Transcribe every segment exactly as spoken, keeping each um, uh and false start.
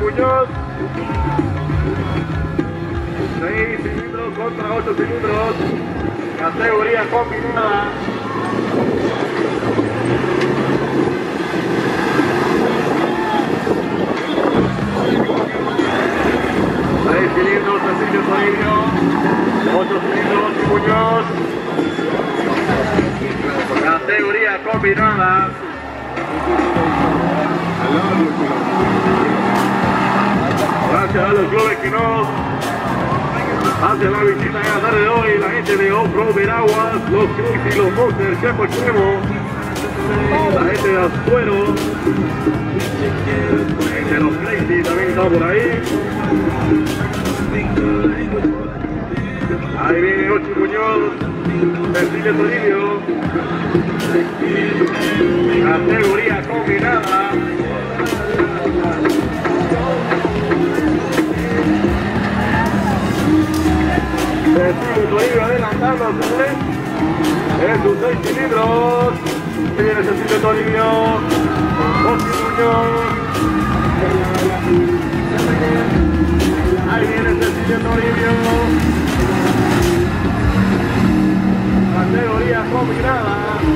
Muñoz. seis cilindros contra ocho cilindros. Categoría combinada. seis cilindros, Cecilio Toribio. ocho cilindros, Muñoz. Categoría combinada. Gracias a los clubes que nos hacen la visita en la tarde de hoy, la gente de Off-Road Veraguas, los Cruz y los Monsters Chepo Extremo, la gente de Azuero, la gente de los Crazy también está por ahí. Ahí viene Ochi Muñoz, Cecilio Toribio, categoría combinada. Cecilio Toribio adelantando a su vez en sus seis cilindros. Ahí viene Cecilio Toribio, Ochi Muñoz. Ahí viene Cecilio Toribio. Categoría combinada.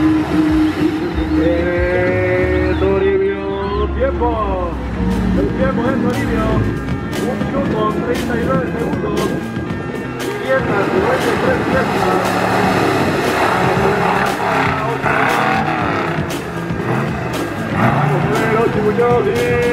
Eh, Toribio, tiempo. El tiempo de Toribio. un minuto treinta y nueve segundos. quinientos noventa y tres décimas. Vamos a ver, Ochi Muñoz y